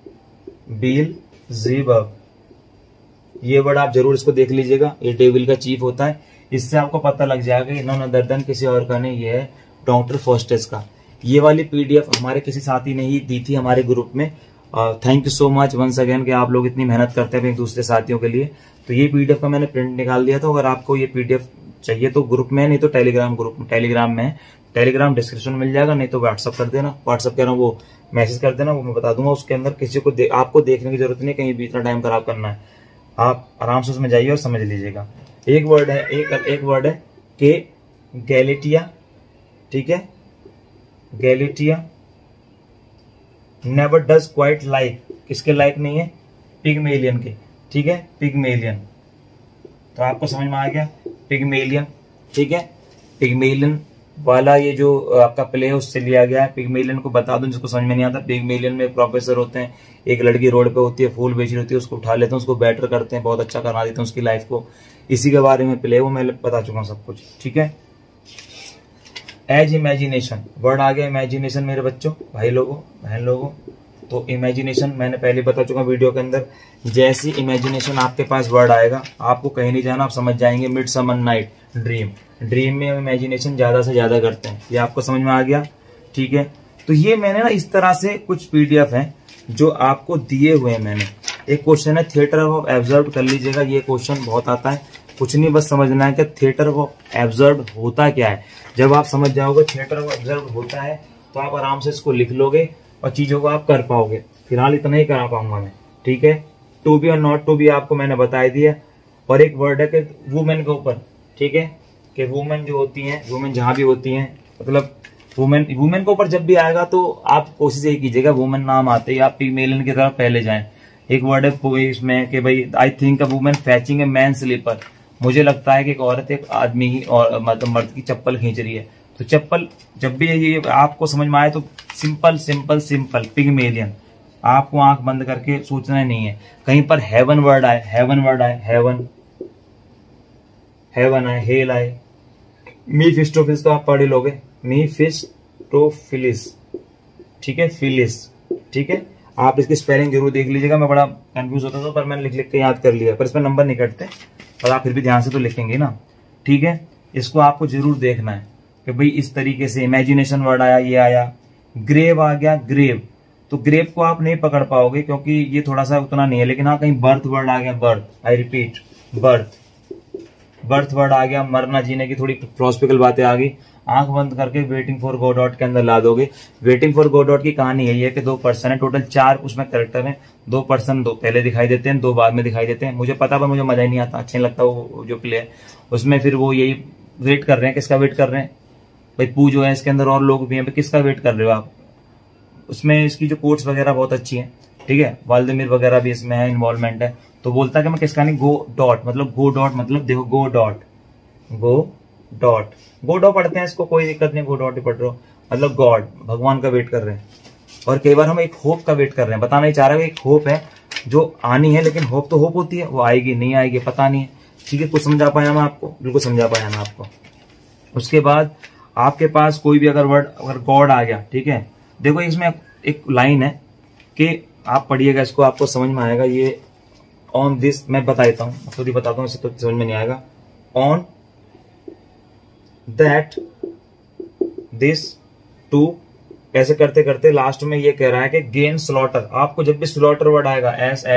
बिलजीबब, ये वर्ड आप जरूर इसको देख लीजिएगा। ये डेविल का चीफ होता है। इससे आपको पता लग जाएगा कि नॉन अदर देन किसी और का नहीं, ये है डॉक्टर फोस्टर्स का। ये वाली पीडीएफ हमारे किसी साथी ने ही दी थी हमारे ग्रुप में। Thank you so much once again कि आप लोग इतनी मेहनत करते हैं एक दूसरे साथियों के लिए। तो ये पीडीएफ का मैंने प्रिंट निकाल दिया था। अगर आपको ये पीडीएफ चाहिए तो ग्रुप में, नहीं तो टेलीग्राम ग्रुप में, टेलीग्राम में, टेलीग्राम डिस्क्रिप्शन में मिल जाएगा, नहीं तो व्हाट्सअप कर देना, व्हाट्सअप कह रहा हूँ, वो मैसेज कर देना, वो मैं बता दूंगा। उसके अंदर किसी को आपको देखने की जरूरत नहीं, कहीं भी इतना टाइम खराब करना है। आप आराम से उसमें जाइए और समझ लीजिएगा। एक वर्ड है, एक वर्ड है के गैलेटिया। ठीक है, Galatea never does quite like, किसके लाइक नहीं है? पिगमेलियन के। ठीक है, पिगमेलियन, तो आपको समझ में आ गया पिगमेलियन। ठीक है, पिगमेलियन वाला ये जो आपका प्ले है उससे लिया गया है। पिगमेलियन को बता दूं जिसको समझ में नहीं आता, पिगमेलियन में प्रोफेसर होते हैं, एक लड़की रोड पे होती है, फूल बेच रही होती है, उसको उठा लेते हैं, उसको बेटर करते हैं, बहुत अच्छा करा देते हैं उसकी लाइफ को। इसी के बारे में प्ले, वो मैं बता चुका हूँ सब कुछ। ठीक है, एज इमेजिनेशन, वर्ड आ गया इमेजिनेशन मेरे बच्चों, भाई लोगों, बहन लोगों। तो इमेजिनेशन मैंने पहले बता चुका हूँ वीडियो के अंदर। जैसी इमेजिनेशन आपके पास वर्ड आएगा, आपको कहीं नहीं जाना, आप समझ जाएंगे। मिडसमर नाइट, ड्रीम, ड्रीम में इमेजिनेशन ज्यादा से ज्यादा करते हैं। ये आपको समझ में आ गया। ठीक है, तो ये मैंने ना इस तरह से कुछ पीडीएफ हैं जो आपको दिए हुए हैं मैंने। एक क्वेश्चन है थिएटर ऑफ एब्जर्व, कर लीजिएगा, ये क्वेश्चन बहुत आता है। कुछ नहीं, बस समझना है कि थिएटर ऑफ एब्जर्व होता क्या है। जब आप समझ जाओगे थिएटर ऑफ एब्जर्व होता है तो आप आराम से इसको लिख लोगे और चीजों को आप कर पाओगे। फिलहाल इतना ही करा पाऊंगा मैं। ठीक है, टू बी और नॉट टू बी आपको मैंने बता दिया। और एक वर्ड है कि वुमेन के ऊपर। ठीक है, कि वुमेन जो होती हैं, वुमेन जहां भी होती हैं, मतलब वुमेन के ऊपर जब भी आएगा तो आप कोशिश यही कीजिएगा वुमेन नाम आते ही आप पिगमेलियन की तरफ पहले जाएं। एक वर्ड है इसमें कि भाई I think a women fetching a man slipper, मुझे लगता है कि एक औरत एक आदमी की और मतलब मर्द की चप्पल खींच रही है। तो चप्पल जब भी ये आपको समझ में आए तो सिंपल सिंपल सिंपल पिगमेलियन, आपको आंख बंद करके सोचना नहीं है। कहीं पर हेवन वर्ड आए, हेवन वर्ड आए, हेवन, हेवन आए, हेल आए, मीफिस्टोफिलिस तो आप पढ़ ही लोगे, मीफिस्टोफिलिस। ठीक है, फिलिस। ठीक है, आप इसकी स्पेलिंग जरूर देख लीजिएगा, मैं बड़ा कंफ्यूज होता था पर मैंने लिख लिख के याद कर लिया, पर इसमें नंबर नहीं कटते, पर आप फिर भी ध्यान से तो लिखेंगे ना। ठीक है, इसको आपको जरूर देखना है कि भाई इस तरीके से इमेजिनेशन वर्ड आया, ये आया। ग्रेव आ गया, ग्रेव, तो ग्रेव को आप नहीं पकड़ पाओगे क्योंकि ये थोड़ा सा उतना नहीं है, लेकिन हाँ कहीं बर्थ वर्ड आ गया, birth, I repeat birth, birth word आ गया। मरना जीने की थोड़ी फिलोसफिकल बातें आ गई, आंख बंद करके वेटिंग फॉर गोडॉट के अंदर ला दोगे। वेटिंग फॉर गोडॉट की कहानी यही है कि 2 पर्सन है, टोटल 4 उसमें कैरेक्टर हैं। 2 पर्सन 2 पहले दिखाई देते हैं, 2 बाद में दिखाई देते हैं। मुझे पता, पर मुझे मजा ही नहीं आता, अच्छा नहीं लगता वो जो प्ले है उसमें। फिर वो यही वेट कर रहे हैं, किसका वेट कर रहे हैं भाई, पू जो है इसके अंदर और लोग भी हैं, किसका वेट कर रहे हो आप। उसमें इसकी जो कोट्स वगैरह बहुत अच्छी है, ठीक है। वाल्देमिर वगैरह भी इसमें है, इन्वॉल्वमेंट है। तो बोलता है कि मैं किसका नहीं, गो डॉट मतलब गो डॉट मतलब देखो Godot, Godot, Godot पढ़ते हैं इसको, कोई दिक्कत नहीं, गो डॉट ही पढ़ रहे हो, मतलब गॉड भगवान का वेट कर रहे हैं। और कई बार हम एक होप का वेट कर रहे हैं, बताना ही चाह रहा है एक होप है जो आनी है, लेकिन होप तो होप होती है, वो आएगी नहीं आएगी पता नहीं है, ठीक है। कुछ समझा पाया मैं आपको, बिल्कुल समझा पाया मैं आपको। उसके बाद आपके पास कोई भी अगर वर्ड, अगर गॉड आ गया, ठीक है, देखो इसमें एक लाइन है कि आप पढ़िएगा इसको, आपको समझ में आएगा। ये ऑन दिस, मैं बता देता हूँ, खुद ही बताता हूँ, इसे तो समझ में नहीं आएगा। ऑन दैट दिस टू, ऐसे करते करते लास्ट में ये कह रहा है कि गेन स्लॉटर। आपको जब भी स्लॉटर वर्ड आएगा,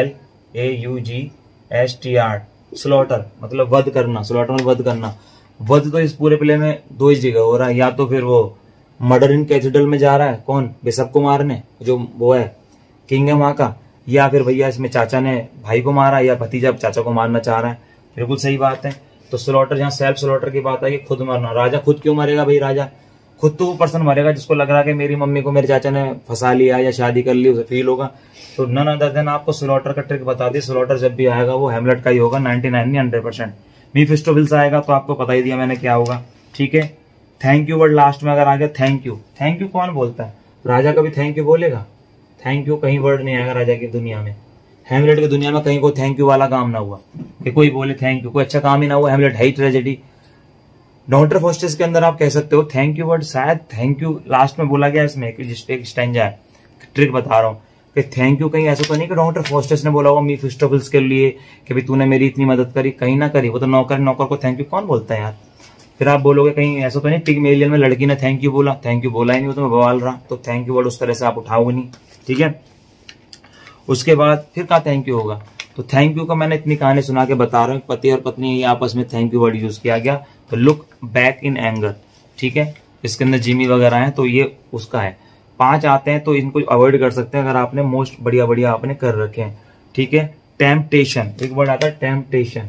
SLAUGHTR, स्लॉटर मतलब वध करना, स्लॉटर मतलब वध करना। वध तो इस पूरे प्ले में 2 ही जगह हो रहा है, या तो फिर वो मर्डर इन कैथेड्रल में जा रहा है, कौन, बिशप को मारने, जो वो है किंग है वहां का, या फिर भैया इसमें चाचा ने भाई को मारा, या भतीजा चाचा को मारना चाह रहा है। बिल्कुल सही बात है। तो स्लॉटर, जहां सेल्फ स्लॉटर की बात है, खुद मरना। राजा खुद क्यों मरेगा भाई, राजा खुद तो वो पर्सन मरेगा जिसको लग रहा है कि मेरी मम्मी को मेरे चाचा ने फंसा लिया या शादी कर ली, उसे फील होगा। तो नन अदर देन आपको स्लॉटर का ट्रिक बता दी। स्लॉटर जब भी आएगा वो हैमलेट का ही होगा, 99 नहीं 100%। मीफिस्टोफेल्स आएगा तो आपको पता ही दिया मैंने क्या होगा, ठीक है। थैंक यू वर्ड लास्ट में अगर आ गया, थैंक यू, थैंक यू कौन बोलता है, राजा कभी थैंक यू बोलेगा? थैंक यू कहीं वर्ड नहीं आएगा राजा की दुनिया में। हैमलेट की दुनिया में कहीं को थैंक यू वाला काम ना हुआ कि कोई बोले थैंक यू, कोई अच्छा काम ही ना हुआ। हैमलेट है ही ट्रेजेडी। डॉक्टर फॉस्टेस के अंदर आप कह सकते हो थैंक यू वर्ड, शायद थैंक यू लास्ट में बोला गया इसमें, एक स्टैंजा है, ट्रिक बता रहा हूँ कि थैंक यू कहीं ऐसा तो नहीं कि डॉक्टर फॉस्टेस ने बोला होगा मीफिस्टोफेल्स के लिए कि भाई तूने मेरी इतनी मदद करी, कहीं ना करी। वो तो नौकर को थैंक यू कौन बोलता है यार। फिर आप बोलोगे कहीं ऐसा तो नहीं पिगमेलियन में लड़की ने थैंक यू बोला, थैंक यू बोला ही नहीं, वो तो मैं बवाल रहा। तो थैंक यू वर्ड उस तरह से आप उठाओगे नहीं, ठीक है। उसके बाद फिर कहा थैंक यू होगा। तो थैंक यू का मैंने इतनी कहानी सुना के बता रहा हूँ, पति और पत्नी आपस में थैंक यू वर्ड यूज किया गया। तो लुक बैक इन एंगर, ठीक है, इसके अंदर जिमी वगैरह है, तो ये उसका है। 5 आते हैं तो इनको अवॉइड कर सकते हैं अगर आपने मोस्ट बढ़िया आपने कर रखे हैं, ठीक है। टेम्पटेशन, एक वर्ड आता है टेम्पटेशन,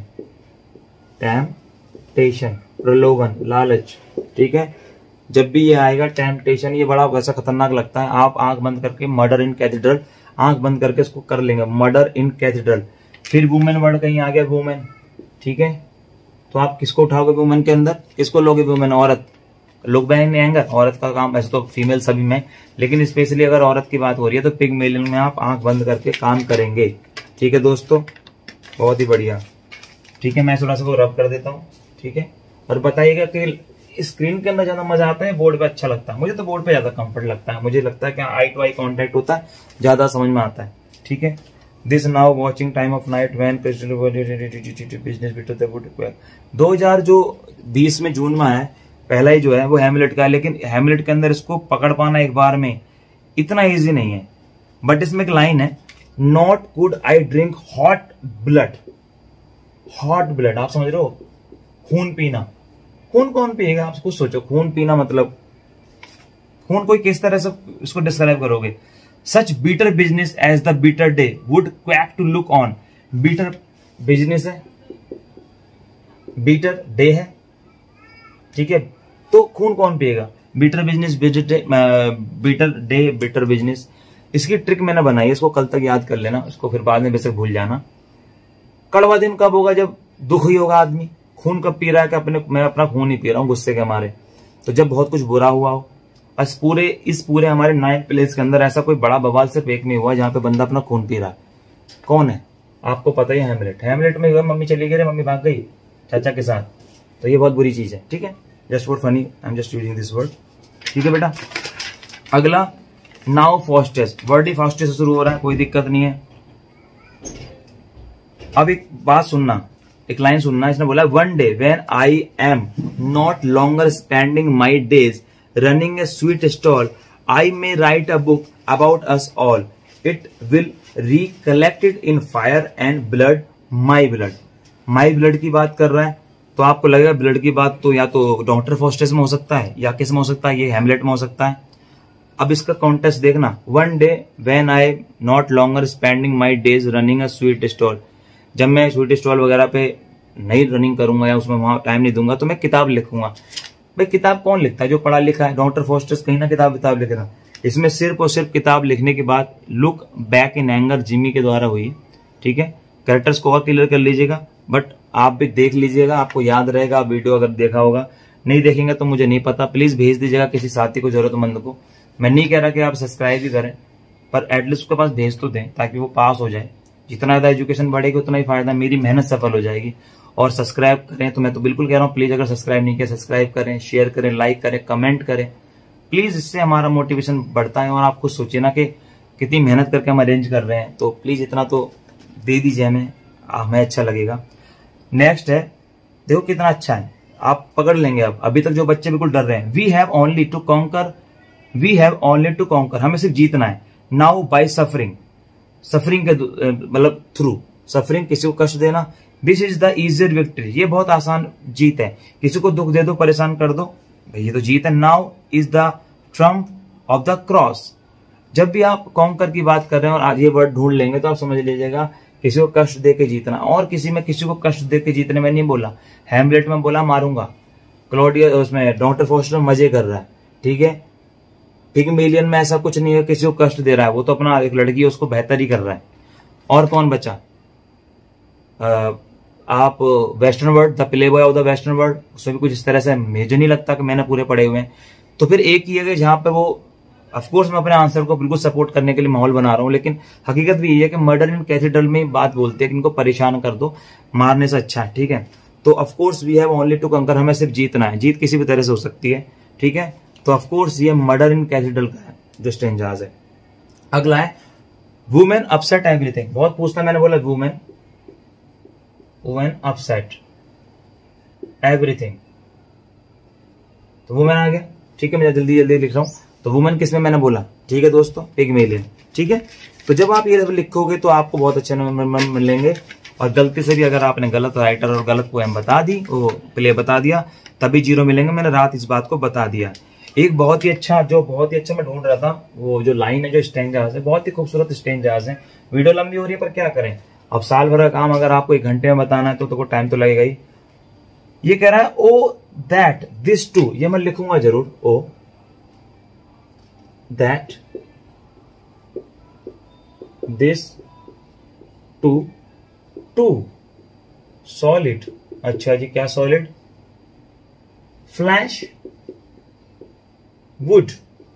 टेम्पटेशन प्रलोभन, लालच, ठीक है। जब भी ये आएगा टेम्पटेशन, ये बड़ा वैसा खतरनाक लगता है। आप आंख बंद करके मर्डर इन कैथेड्रल, आंख बंद करके इसको कर लेंगे, मर्डर इन कैथेड्रल। फिर वुमेन वर्ड कहीं आ गया, वुमेन, ठीक है। तो आप किसको उठाओगे वुमेन के अंदर, किसको लोगे वुमेन, औरत। लोग बहन एंगर, औरत का काम, ऐसे तो फीमेल सभी में, लेकिन स्पेशली अगर औरत की बात हो रही है तो पिगमेलियन में आप आंख बंद करके काम करेंगे, ठीक है दोस्तों, बहुत ही बढ़िया, ठीक है। मैं थोड़ा सा वो रब कर देता हूँ, ठीक है। और बताइएगा कि स्क्रीन के अंदर ज्यादा मजा आता है, बोर्ड पे अच्छा लगता है? मुझे तो बोर्ड पे ज्यादा कंफर्ट लगता है, मुझे लगता है कि आई टू आई कॉन्टेक्ट होता है, ज्यादा समझ में आता है, ठीक है। This now watching time of night when business between the wood. 2020 में जून में है, पहला ही जो है वो हैमलेट का है, लेकिन हैमलेट के अंदर इसको पकड़ पाना एक बार में इतना इजी नहीं है। बट इसमें एक लाइन है, not good I drink hot blood. Hot blood आप समझ रहे हो, खून पीना। खून कौन पिएगा, आप खुद सोचो, खून पीना मतलब खून कोई किस तरह से इसको डिस्क्राइब करोगे। Such bitter business as the bitter day would quake to look on. Bitter business है, बीटर डे है, ठीक है। तो खून कौन पिएगा, bitter business, bitter day, bitter business. इसकी ट्रिक मैंने बनाई है, इसको कल तक याद कर लेना, इसको फिर बाद में बेशक भूल जाना। कड़वा दिन कब होगा, जब दुखी होगा आदमी। खून कब पी रहा है कि मैं अपना खून ही पी रहा हूं गुस्से के मारे, तो जब बहुत कुछ बुरा हुआ हो। इस पूरे हमारे 9 प्लेस के अंदर ऐसा कोई बड़ा बवाल सिर्फ एक में हुआ जहां पे बंदा अपना खून पी रहा है। कौन है आपको पता ही है, हैमलेट। हैमलेट में हुआ, मम्मी चली गई, मम्मी भाग गई चाचा के साथ, तो ये बहुत बुरी चीज है, ठीक है। Just for funny I am just using this word, ठीक है बेटा। अगला नाउ फॉस्टेस, वर्ड ही फास्टेस से शुरू हो रहा है, कोई दिक्कत नहीं है। अब एक बात सुनना, एक लाइन सुनना, इसने बोला one day when I am not longer spending my days running a sweet stall I may write a book about us all it will recollected in fire and blood my blood. My blood की बात कर रहा है, तो आपको लगेगा blood की बात तो या तो डॉक्टर फॉस्टेस में हो सकता है या किस में हो सकता है, ये हैमलेट में हो सकता है। अब इसका कॉन्टेक्स्ट देखना, one day when I not longer spending my days running a sweet stall, जब मैं स्वीट स्टॉल वगैरह पे नहीं रनिंग करूंगा या उसमें वहां टाइम नहीं दूंगा तो मैं किताब लिखूंगा। भाई किताब कौन लिखता है? जो पढ़ा लिखा है। डॉक्टर फॉस्टेस कहीं ना किताब लिख रहा। इसमें सिर्फ और सिर्फ किताब लिखने के बाद look back in anger Jimmy के द्वारा हुई। ठीक है, कैरेक्टर्स को और क्लियर कर लीजिएगा, बट आप भी देख लीजिएगा, आपको याद रहेगा। वीडियो अगर देखा होगा, नहीं देखेंगे तो मुझे नहीं पता, प्लीज भेज दीजिएगा किसी साथी को, जरूरतमंद को। मैं नहीं कह रहा कि आप सब्सक्राइब भी करें, पर एटलीस्ट उसके पास भेज तो दें ताकि वो पास हो जाए। जितना ज्यादा एजुकेशन बढ़ेगी उतना ही फायदा, मेरी मेहनत सफल हो जाएगी। और सब्सक्राइब करें तो मैं तो बिल्कुल कह रहा हूँ, प्लीज अगर सब्सक्राइब नहीं किया सब्सक्राइब करें, शेयर करें, लाइक करें, कमेंट करें प्लीज। इससे हमारा मोटिवेशन बढ़ता है। और आप खुद सोचिए ना कि कितनी मेहनत करके हम अरेंज कर रहे हैं, तो प्लीज इतना तो दे दीजिए हमें अच्छा लगेगा। नेक्स्ट है, देखो कितना अच्छा है, आप पकड़ लेंगे। अब अभी तक जो बच्चे बिल्कुल डर रहे हैं, we have only to conquer, हमें सिर्फ जीतना है। नाउ बाय सफरिंग के मतलब थ्रू सफरिंग, किसी को कष्ट देना, this is the easier victory, ये बहुत आसान जीत है। किसी को दुख दे दो, परेशान कर दो, भाई ये तो जीत है। Now is the trump of the cross, जब भी आप कॉन्कर की बात कर रहे हैं और आज ये वर्ड ढूंढ लेंगे तो आप समझ लीजिएगा किसी को कष्ट दे के जीतना। और किसी को कष्ट दे के जीतने में नहीं बोला, हैमलेट में बोला मारूंगा, क्लॉडिया उसमें डॉक्टर फॉस्टर मजे कर रहा है। ठीक है, पिगमेलियन में ऐसा कुछ नहीं है किसी को कष्ट दे रहा है, वो तो अपना एक लड़की है उसको बेहतर ही कर रहा है। और कौन बचा? आप western world, the playboy of the western world, उसमें भी कुछ इस तरह से मुझे नहीं लगता कि मैंने पूरे पढ़े हुए हैं। तो फिर एक ही है जहां पे वो, ऑफकोर्स मैं अपने आंसर को बिल्कुल सपोर्ट करने के लिए माहौल बना रहा हूं, लेकिन हकीकत भी ये है कि मर्डर इन कैथेड्रल में बात बोलते हैं कि इनको परेशान कर दो, मारने से अच्छा है। ठीक है, तो of course we have only to conquer, हमें सिर्फ जीतना है। जीत किसी भी तरह से हो सकती है। ठीक है, तो ऑफकोर्स ये मर्डर इन कैथेड्रल का है जो स्ट्रेंजर्स है। अगला है वुमेन अपसेट एवरीथिंग, बहुत पूछता, मैंने बोला वुमेन अपसेट एवरीथिंग, तो वुमेन आ गया। ठीक है, मैं जल्दी लिख रहा हूं। तो वुमेन किसमें मैंने बोला? ठीक है दोस्तों, पिगमेलियन। ठीक है, तो जब आप ये लिखोगे तो आपको बहुत अच्छे नंबर मिलेंगे। और गलती से भी अगर आपने गलत राइटर और गलत पोएम बता दी, वो प्ले बता दिया, तभी 0 मिलेंगे। मैंने रात इस बात को बता दिया। एक बहुत ही अच्छा मैं ढूंढ रहा था, वो जो लाइन है, जो स्ट्रेंजर्स है, बहुत ही खूबसूरत स्ट्रेंजर्स है। वीडियो लंबी हो रही है पर क्या करें, अब साल भर का काम अगर आपको 1 घंटे में बताना है तो टाइम तो लगेगा ही। ये कह रहा है ओ दैट दिस टू, ये मैं लिखूंगा जरूर, O that this too solid. अच्छा जी, क्या सॉलिड? फ्लैश वुड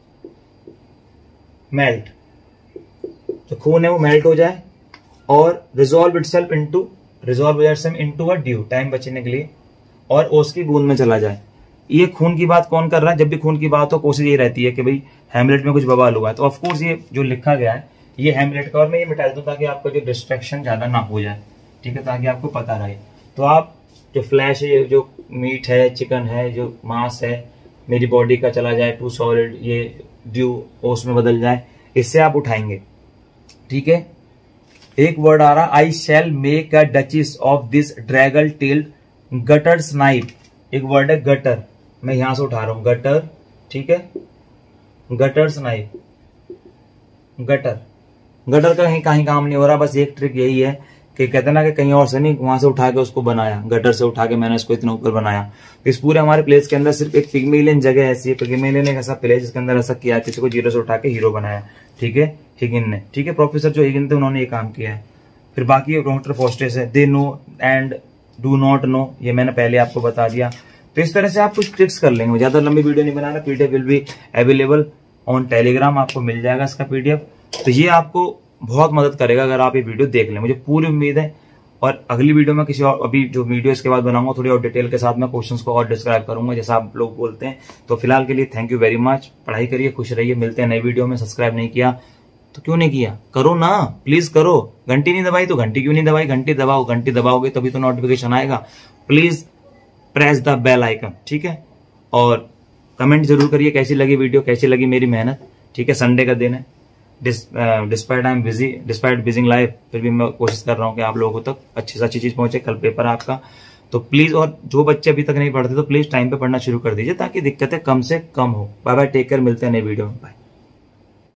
मेल्ट, तो खून है वो मेल्ट हो जाए और resolve itself into a dew, time बचने के लिए, और ओस की बूंद में चला जाए। ये खून की बात कौन कर रहा है? जब भी खून की बात हो कोशिश ये रहती है कि भाई हैमलेट में कुछ बवाल हुआ है, तो ऑफकोर्स ये जो लिखा गया है ये हैमलेट का, और मैं ये मिटा दूं ताकि आपका जो डिस्ट्रैक्शन ज्यादा ना हो जाए। ठीक है, ताकि आपको पता रहे। तो आप जो फ्लैश है, जो मीट है, चिकन है, जो मांस है मेरी बॉडी का, चला जाए टू सॉलिड, ये ड्यू ओस में बदल जाए, इससे आप उठाएंगे। ठीक है, एक वर्ड आ रहा, I shall make a duchess of this dragon tailed guttersnipe. एक वर्ड है गटर, मैं यहां से उठा रहा हूं, गटर। ठीक है, गटर स्नाइप, गटर का कहीं काम नहीं हो रहा। बस एक ट्रिक यही है कि कहते ना कि कहीं और से नहीं, वहां से उठा के उसको बनाया, गटर से उठा के मैंने इसको इतना ऊपर बनाया। तो इस पूरे हमारे प्लेस के अंदर सिर्फ एक पिगमेलियन जगह ऐसी है, पिगमेलियन एक ऐसा प्लेस जिसके अंदर ऐसा किया, किसी को 0 से उठा के हीरो बनाया। ठीक है, हिगिन ने। ठीक है, प्रोफेसर जो हिगिन थे उन्होंने ये काम किया है। फिर बाकी डॉक्टर फॉस्टेस है, they know and do not know, ये मैंने पहले आपको बता दिया। तो इस तरह से आप कुछ ट्रिक्स कर लेंगे। ज्यादा लंबी वीडियो नहीं बनाना, PDF will be available on Telegram, आपको मिल जाएगा इसका पीडीएफ। तो ये आपको बहुत मदद करेगा अगर आप ये वीडियो देख लें, मुझे पूरी उम्मीद है। और अगली वीडियो में किसी और, अभी जो वीडियो इसके बाद बनाऊंगा थोड़ी और डिटेल के साथ मैं क्वेश्चंस को और डिस्क्राइब करूंगा जैसा आप लोग बोलते हैं। तो फिलहाल के लिए थैंक यू वेरी मच, पढ़ाई करिए, खुश रहिए, मिलते हैं नई वीडियो में। सब्सक्राइब नहीं किया तो क्यों नहीं किया, करो ना, प्लीज करो। घंटी नहीं दबाई तो घंटी क्यों नहीं दबाई, घंटी दबाओ, घंटी दबाओगे तभी तो नोटिफिकेशन आएगा। Please press the bell icon. ठीक है, और कमेंट जरूर करिए कैसी लगी वीडियो, कैसी लगी मेरी मेहनत। ठीक है, संडे का दिन है, despite I am busy life, फिर भी मैं कोशिश कर रहा हूँ कि आप लोगों तक अच्छी से अच्छी चीज पहुंचे। कल पेपर है आपका, तो प्लीज, और जो बच्चे अभी तक नहीं पढ़ते तो प्लीज टाइम पे पढ़ना शुरू कर दीजिए ताकि दिक्कतें कम से कम हो। बाय बाय, टेक केयर, मिलते हैं नई वीडियो में, बाय।